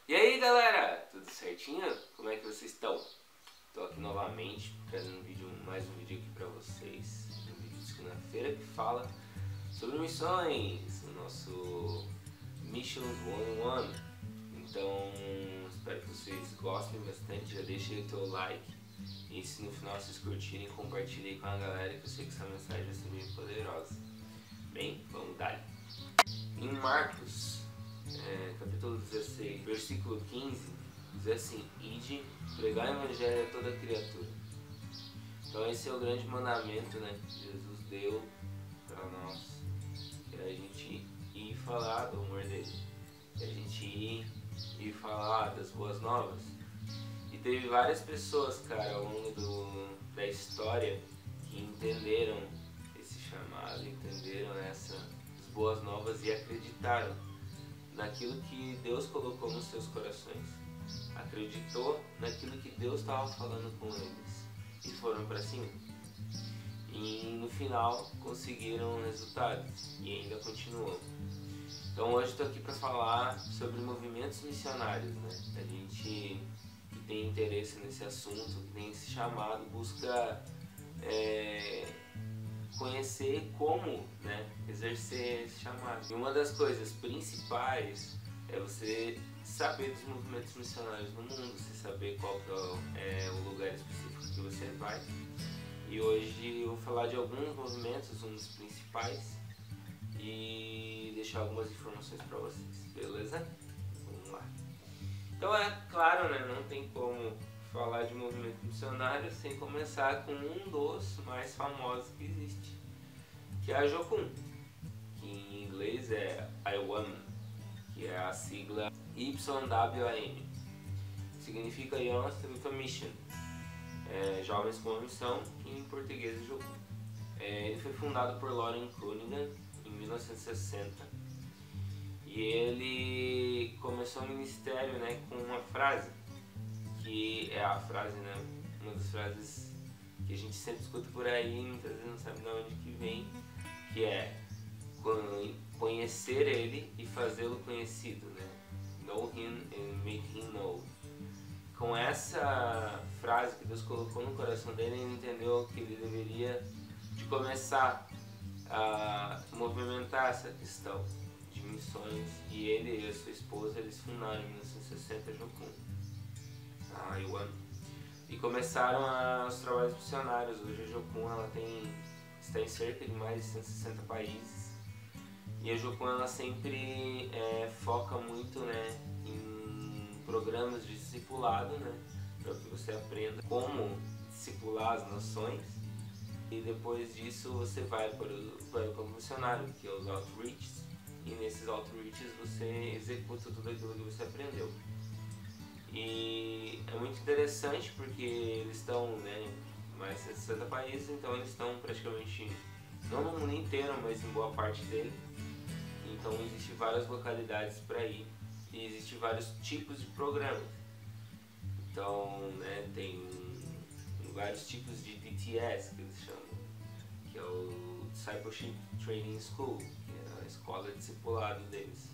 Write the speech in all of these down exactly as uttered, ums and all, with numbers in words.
E aí galera, tudo certinho? Como é que vocês estão? Estou aqui novamente trazendo um vídeo, mais um vídeo aqui pra vocês, um vídeo de segunda-feira que fala sobre missões, o nosso Missions cento e um. Então espero que vocês gostem bastante, já deixem aí o teu like e se no final vocês curtirem, compartilhem com a galera, que eu sei que essa mensagem vai ser bem poderosa. Bem, vamos dar. Em Marcos É, capítulo dezesseis, versículo quinze, diz assim: Ide, pregar o evangelho a toda criatura. Então esse é o grande mandamento, né, que Jesus deu para nós, que é a gente ir falar do amor dele, que é a gente ir e falar das boas novas. E teve várias pessoas, cara, ao longo do, da história que entenderam esse chamado, entenderam essas boas novas e acreditaram naquilo que Deus colocou nos seus corações, acreditou naquilo que Deus estava falando com eles e foram para cima. E no final conseguiram resultados e ainda continuam. Então hoje estou aqui para falar sobre movimentos missionários, né? A gente que tem interesse nesse assunto, que tem esse chamado, busca é, conhecer como, né, exercer esse chamado. E uma das coisas principais é você saber dos movimentos missionários no mundo, você saber qual que é, é o lugar específico que você vai. E hoje eu vou falar de alguns movimentos, um dos principais, e deixar algumas informações para vocês, beleza? Vamos lá. Então é claro, né, não tem como falar de movimento missionário sem começar com um dos mais famosos que existe, que é a Jocum, que em inglês é I W A M, que é a sigla Y W A M, significa Young with a Mission, é, Jovens com uma Missão, que em português é Jocum. É, ele foi fundado por Loren Cunningham em mil novecentos e sessenta e ele começou o ministério, né, com uma frase, que é a frase, né, uma das frases que a gente sempre escuta por aí e muitas vezes não sabe de onde que vem, que é conhecer ele e fazê-lo conhecido, né? Know him and make him know. Com essa frase que Deus colocou no coração dele, ele entendeu que ele deveria de começar a movimentar essa questão de missões, e ele e a sua esposa, eles fundaram em mil novecentos e sessenta a Jocum, a I W A M, e começaram a, os trabalhos missionários. Hoje a Jocum ela tem, está em cerca de mais de cento e sessenta países, e a Jocum ela sempre é, foca muito, né, em programas de discipulado, né, para que você aprenda como discipular as nações, e depois disso você vai para o, para o campo missionário, que é os outreaches, e nesses outreaches você executa tudo aquilo que você aprendeu. E é muito interessante porque eles estão, né, em mais de cento e sessenta países, então eles estão praticamente, não no mundo inteiro, mas em boa parte dele. Então existem várias localidades para ir e existem vários tipos de programas. Então, né, tem vários tipos de D T S, que eles chamam, que é o Discipleship Training School, que é a escola de discipulado deles.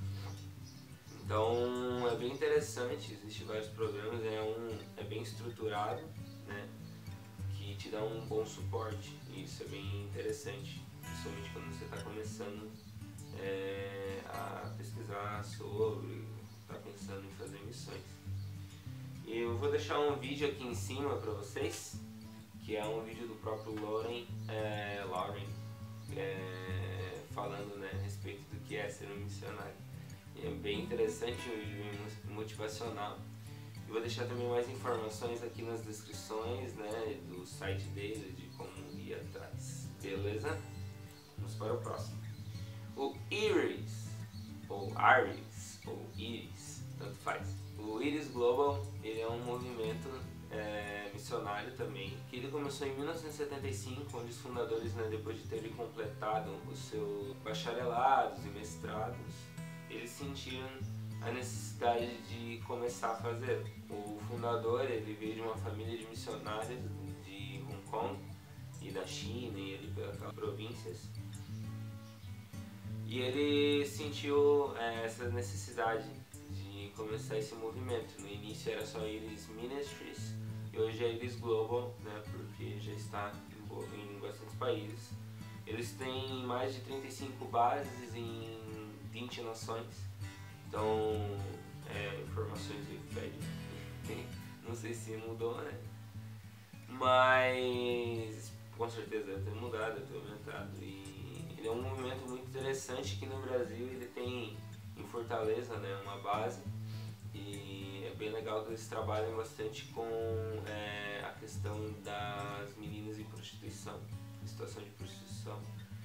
Então é bem interessante, existem vários programas, é, um, é bem estruturado, né, que te dá um bom suporte, e isso é bem interessante, principalmente quando você está começando é, a pesquisar sobre, está pensando em fazer missões. E eu vou deixar um vídeo aqui em cima para vocês, que é um vídeo do próprio Loren, é, Loren é, falando, né, a respeito do que é ser um missionário. É bem interessante, um vídeo bem motivacional. E vou deixar também mais informações aqui nas descrições, né, do site dele, de como ir atrás. Beleza? Vamos para o próximo. O Iris, ou Iris, ou Iris, tanto faz. O Iris Global, ele é um movimento é, missionário também, que ele começou em mil novecentos e setenta e cinco, onde os fundadores, né, depois de terem completado os seus bacharelados e mestrados, eles sentiram a necessidade de começar a fazer. O fundador, ele veio de uma família de missionários de Hong Kong e da China e ali pelas províncias, e ele sentiu é, essa necessidade de começar esse movimento. No início era só Iris Ministries e hoje é Iris Global, né, porque já está em, em bastantes países. Eles têm mais de trinta e cinco bases em vinte nações. Então, é, informações do Wikipedia. Não sei se mudou, né? Mas com certeza deve ter mudado, deve ter aumentado. E ele é um movimento muito interessante aqui no Brasil. Ele tem em Fortaleza, né, uma base. E é bem legal que eles trabalham bastante com é, a questão das meninas em prostituição, em situação de prostituição.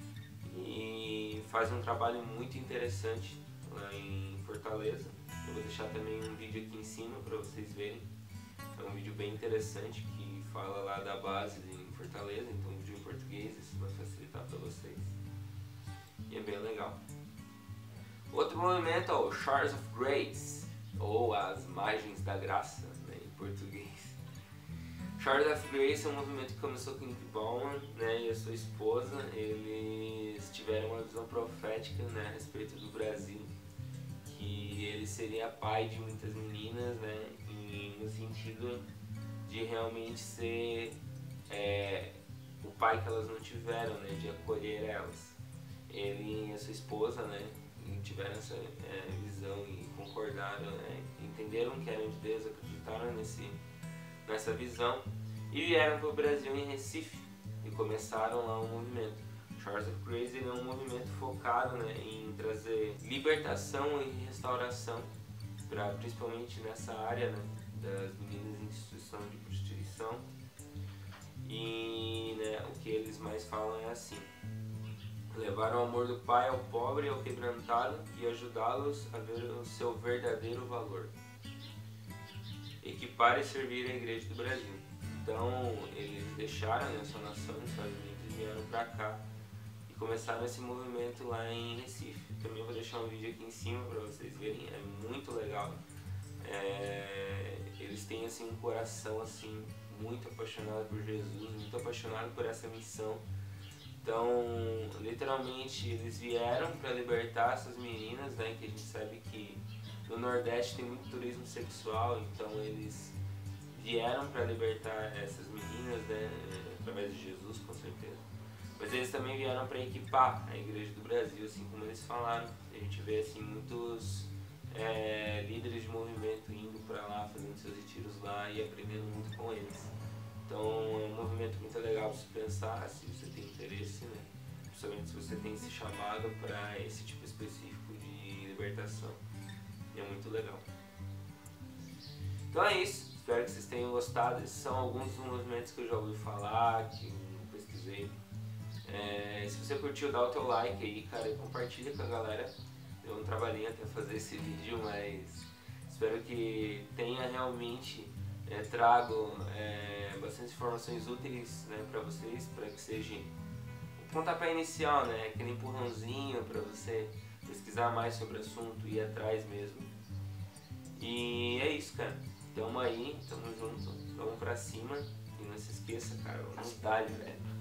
E faz um trabalho muito interessante lá em Fortaleza. Eu vou deixar também um vídeo aqui em cima para vocês verem. É um vídeo bem interessante que fala lá da base em Fortaleza, então um vídeo em português, isso vai facilitar para vocês. E é bem legal. Outro movimento é o Shores of Grace, ou as Margens da Graça, né, em português. Shores of Grace é um movimento que começou com Nick Bowman, né, e a sua esposa. Eles tiveram uma visão profética, né, a respeito do Brasil, que ele seria pai de muitas meninas, né, e no sentido de realmente ser é, o pai que elas não tiveram, né, de acolher elas. Ele e a sua esposa, né, tiveram essa é, visão e concordaram, né, entenderam que eram de Deus, acreditaram nesse, nessa visão e vieram para o Brasil em Recife e começaram lá um movimento. Shores of Grace é um movimento focado, né, em trazer libertação e restauração, pra, principalmente nessa área, né, das meninas em situação de prostituição. E né, o que eles mais falam é assim: levar o amor do Pai ao pobre e ao quebrantado e ajudá-los a ver o seu verdadeiro valor. Equipar e servir a Igreja do Brasil. Então eles deixaram, né, a sua nação nos Estados Unidos e vieram pra cá e começaram esse movimento lá em Recife. Também vou deixar um vídeo aqui em cima para vocês verem, é muito legal. É, eles têm assim um coração assim muito apaixonado por Jesus, muito apaixonado por essa missão. Então, literalmente, eles vieram para libertar essas meninas, né, que a gente sabe que no Nordeste tem muito turismo sexual, então eles vieram para libertar essas meninas, né, através de Jesus, com certeza. Mas eles também vieram para equipar a Igreja do Brasil, assim como eles falaram. A gente vê assim muitos é, líderes de movimento indo para lá, fazendo seus retiros lá e aprendendo muito com eles. Então é um movimento muito legal para se pensar, se você tem interesse, né? Principalmente se você tem esse chamado para esse tipo específico de libertação. E é muito legal. Então é isso, espero que vocês tenham gostado. Esses são alguns dos movimentos que eu já ouvi falar, que eu pesquisei. É, se você curtiu, dá o teu like aí, cara, e compartilha com a galera. Deu um trabalhinho até fazer esse vídeo, mas espero que tenha realmente é, trago é, bastante informações úteis, né, para vocês, para que seja um pontapé inicial, né, aquele empurrãozinho para você pesquisar mais sobre o assunto e ir atrás mesmo. E é isso, cara. Tamo aí, tamo junto, vamos pra cima e não se esqueça, cara, vamos dar, velho.